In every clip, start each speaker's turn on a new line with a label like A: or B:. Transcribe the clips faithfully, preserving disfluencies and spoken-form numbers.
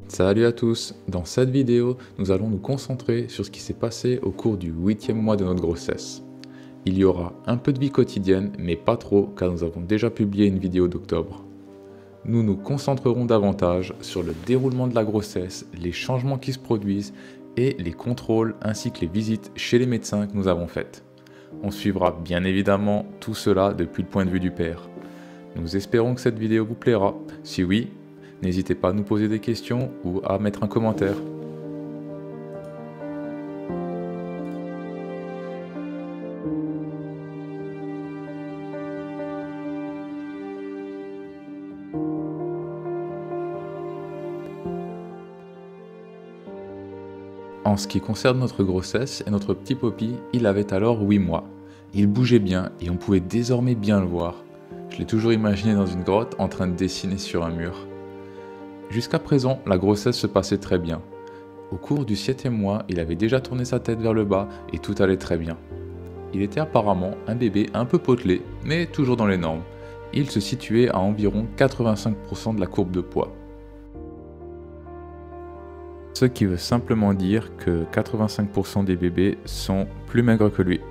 A: Salut à tous, dans cette vidéo, nous allons nous concentrer sur ce qui s'est passé au cours du huitième mois de notre grossesse. Il y aura un peu de vie quotidienne, mais pas trop car nous avons déjà publié une vidéo d'octobre. Nous nous concentrerons davantage sur le déroulement de la grossesse, les changements qui se produisent et les contrôles ainsi que les visites chez les médecins que nous avons faites. On suivra bien évidemment tout cela depuis le point de vue du père. Nous espérons que cette vidéo vous plaira. Si oui, n'hésitez pas à nous poser des questions ou à mettre un commentaire. En ce qui concerne notre grossesse et notre petit Poppy, il avait alors huit mois. Il bougeait bien et on pouvait désormais bien le voir. Je l'ai toujours imaginé dans une grotte en train de dessiner sur un mur. Jusqu'à présent, la grossesse se passait très bien. Au cours du septième mois, il avait déjà tourné sa tête vers le bas et tout allait très bien. Il était apparemment un bébé un peu potelé, mais toujours dans les normes. Il se situait à environ quatre-vingt-cinq pour cent de la courbe de poids. Ce qui veut simplement dire que quatre-vingt-cinq pour cent des bébés sont plus maigres que lui.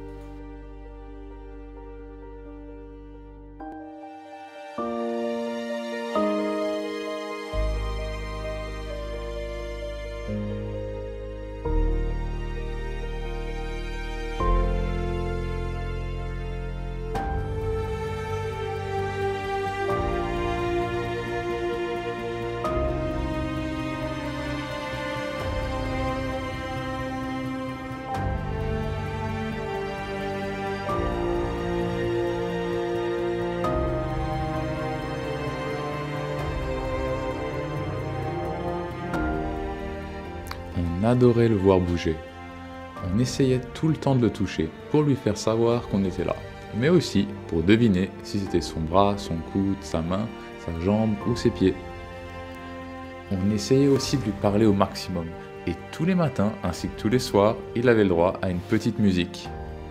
A: On adorait le voir bouger. On essayait tout le temps de le toucher pour lui faire savoir qu'on était là, mais aussi pour deviner si c'était son bras, son coude, sa main, sa jambe ou ses pieds. On essayait aussi de lui parler au maximum, et tous les matins ainsi que tous les soirs, il avait le droit à une petite musique.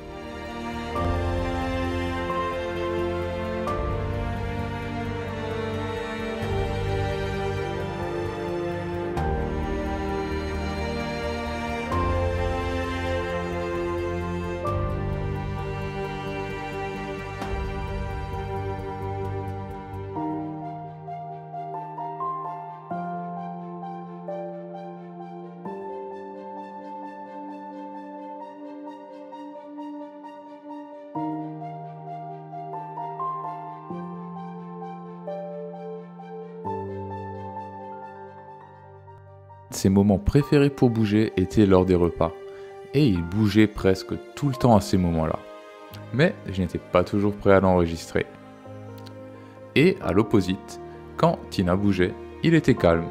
A: Ses moments préférés pour bouger étaient lors des repas, et il bougeait presque tout le temps à ces moments-là. Mais je n'étais pas toujours prêt à l'enregistrer. Et à l'opposite, quand Tina bougeait, il était calme.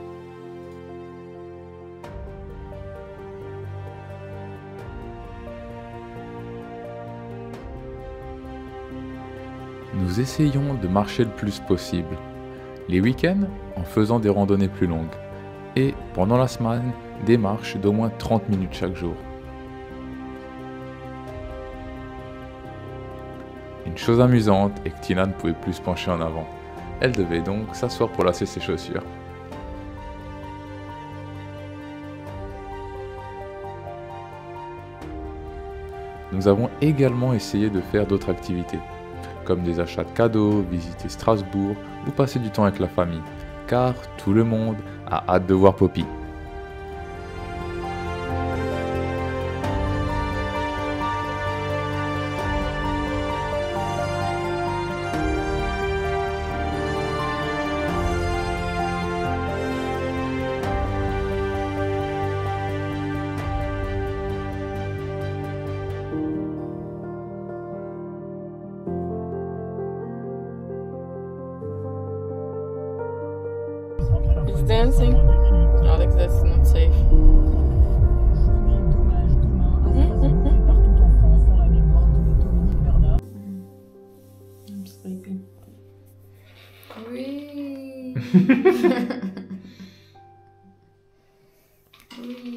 A: Nous essayons de marcher le plus possible. Les week-ends, en faisant des randonnées plus longues. Et pendant la semaine, des marches d'au moins trente minutes chaque jour. Une chose amusante est que Tina ne pouvait plus se pencher en avant. Elle devait donc s'asseoir pour lasser ses chaussures. Nous avons également essayé de faire d'autres activités, comme des achats de cadeaux, visiter Strasbourg ou passer du temps avec la famille, car tout le monde a hâte de voir Poppy.
B: It's dancing. Alex, that's not safe. I'm sleepy. Oui. Oui.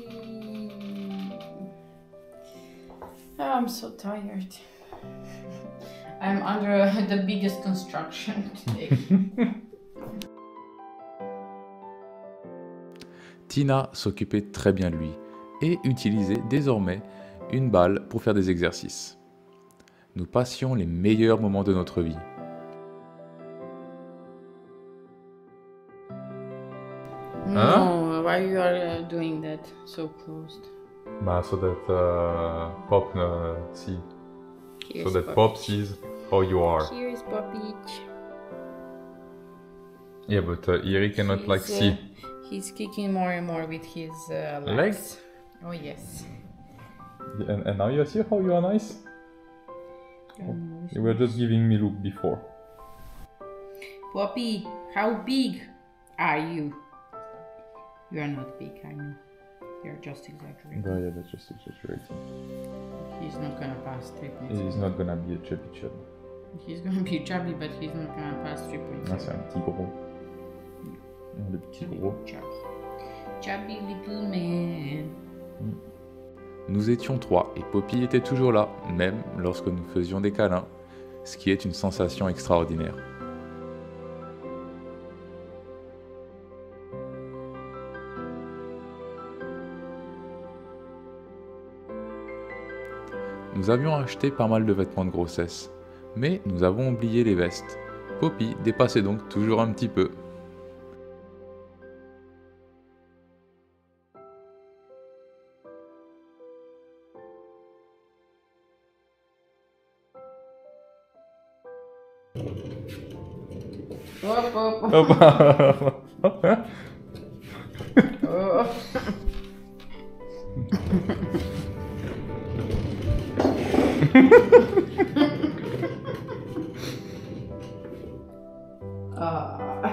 B: Oh, I'm so tired. I'm under the biggest construction today.
A: Tina s'occupait très bien de lui et utilisait désormais une balle pour faire des exercices. Nous passions les meilleurs moments de notre vie.
B: No, why you are uh, doing that so closed?
A: Bah, so that uh, Pop uh, see,
B: Here's
A: so that
B: Poppy.
A: Pop sees how you are.
B: Here's Poppy.
A: Yeah, but uh, Iri cannot
B: He's,
A: like
B: uh,
A: see.
B: He's kicking more and more with his uh, legs.
A: Legs?
B: Oh yes.
A: And, and now you see how you are nice.
B: Um,
A: You were just giving me look before.
B: Poppy, how big are you? You are not big, I know. You're just exaggerating.
A: But yeah, that's just exaggerating.
B: He's not gonna pass three point
A: He's
B: seven.
A: not gonna be a chubby chub.
B: He's gonna be chubby, but he's not gonna pass three point
A: Ah,
B: seven.
A: c'est un petit gros. Le petit gros.
B: Chubby. Chubby little man.
A: Nous étions trois et Poppy était toujours là, même lorsque nous faisions des câlins, ce qui est une sensation extraordinaire. Nous avions acheté pas mal de vêtements de grossesse, mais nous avons oublié les vestes. Poppy dépassait donc toujours un petit peu.
B: Hop, hop.
A: Hop.
B: Oh. Ah.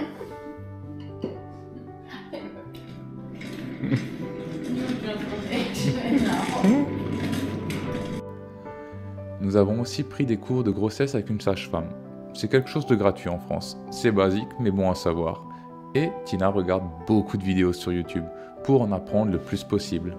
A: Nous avons aussi pris des cours de grossesse avec une sage-femme. C'est quelque chose de gratuit en France. C'est basique, mais bon à savoir. Et Tina regarde beaucoup de vidéos sur YouTube pour en apprendre le plus possible.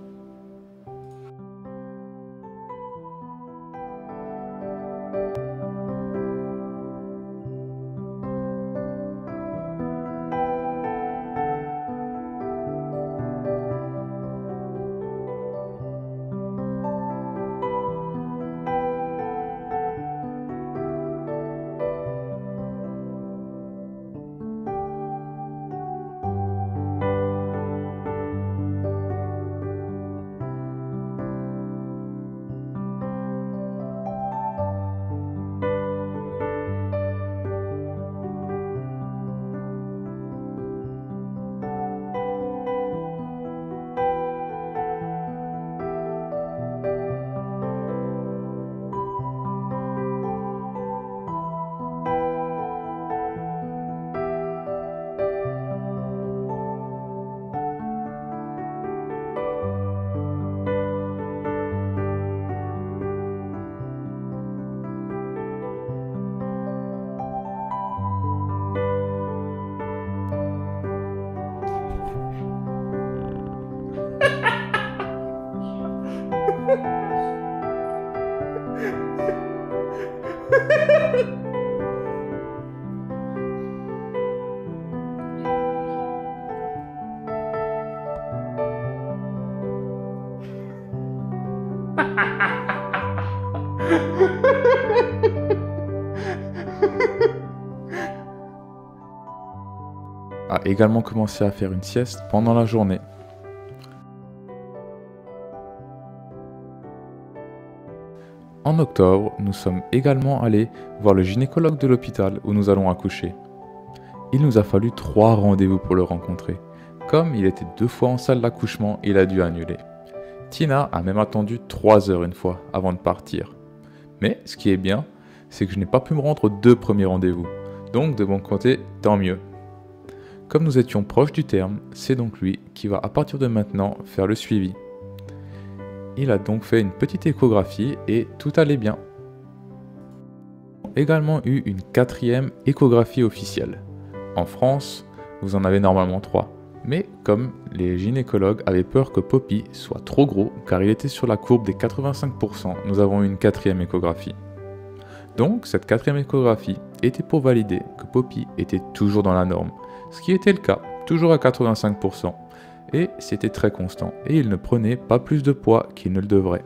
A: A également commencé à faire une sieste pendant la journée. En octobre, nous sommes également allés voir le gynécologue de l'hôpital où nous allons accoucher. Il nous a fallu trois rendez-vous pour le rencontrer. Comme il était deux fois en salle d'accouchement, il a dû annuler. Tina a même attendu trois heures une fois avant de partir. Mais ce qui est bien, c'est que je n'ai pas pu me rendre aux deux premiers rendez-vous. Donc de mon côté, tant mieux. Comme nous étions proches du terme, c'est donc lui qui va à partir de maintenant faire le suivi. Il a donc fait une petite échographie et tout allait bien. Nous avons également eu une quatrième échographie officielle. En France, vous en avez normalement trois. Mais comme les gynécologues avaient peur que Poppy soit trop gros, car il était sur la courbe des quatre-vingt-cinq pour cent, nous avons eu une quatrième échographie. Donc cette quatrième échographie était pour valider que Poppy était toujours dans la norme, ce qui était le cas, toujours à quatre-vingt-cinq pour cent, et c'était très constant, et il ne prenait pas plus de poids qu'il ne le devrait.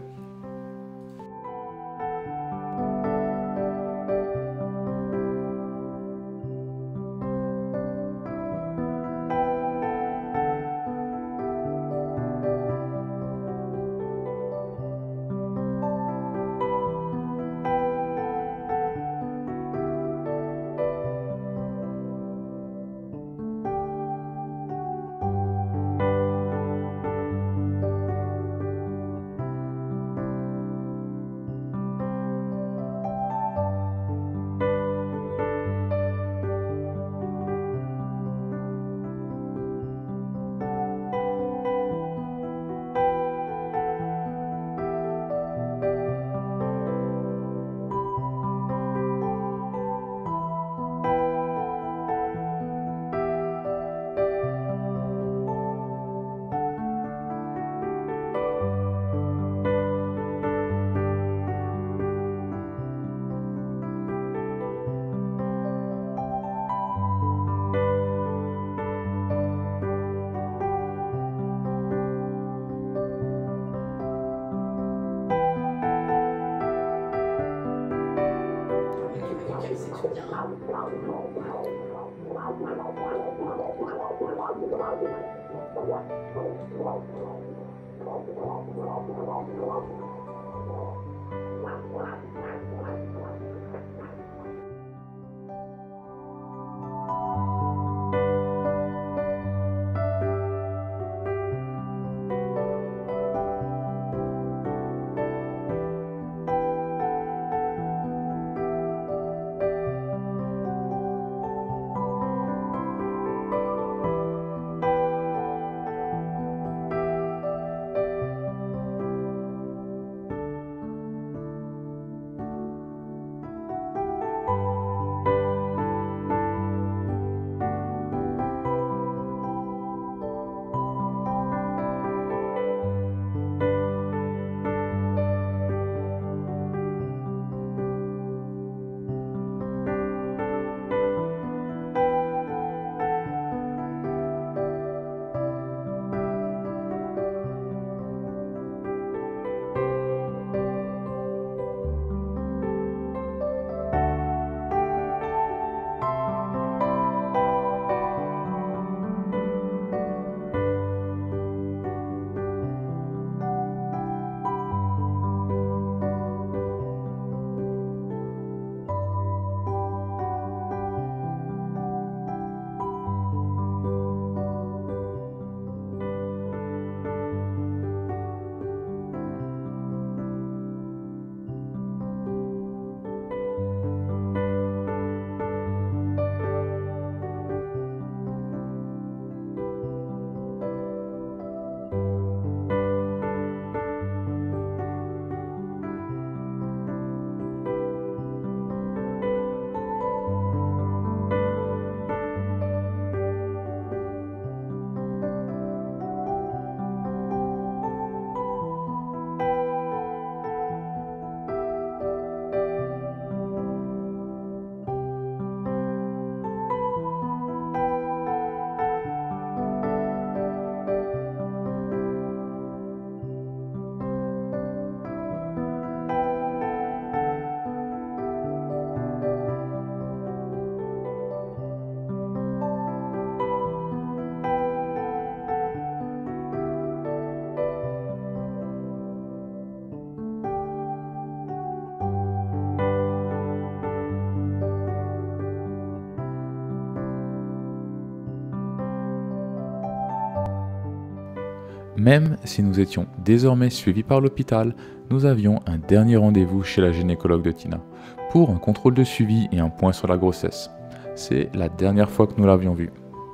A: Même si nous étions désormais suivis par l'hôpital, nous avions un dernier rendez-vous chez la gynécologue de Tina pour un contrôle de suivi et un point sur la grossesse. C'est la dernière fois que nous l'avions vue.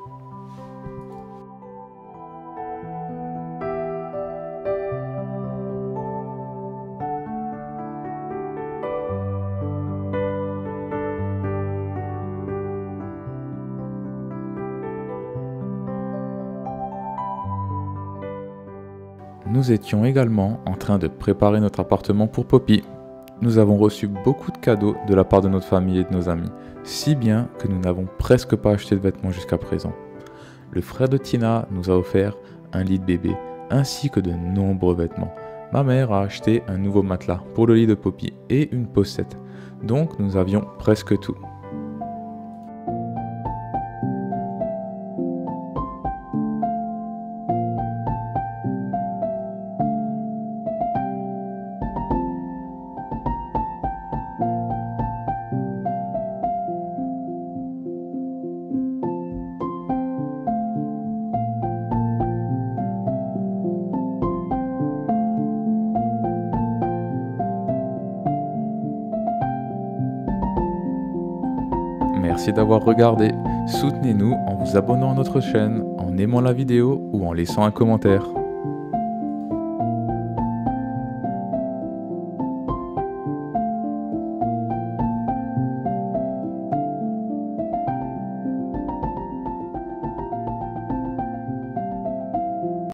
A: Nous étions également en train de préparer notre appartement pour Poppy. Nous avons reçu beaucoup de cadeaux de la part de notre famille et de nos amis, si bien que nous n'avons presque pas acheté de vêtements jusqu'à présent. Le frère de Tina nous a offert un lit de bébé ainsi que de nombreux vêtements. Ma mère a acheté un nouveau matelas pour le lit de Poppy et une poussette. Donc nous avions presque tout. Merci d'avoir regardé. Soutenez-nous en vous abonnant à notre chaîne, en aimant la vidéo ou en laissant un commentaire.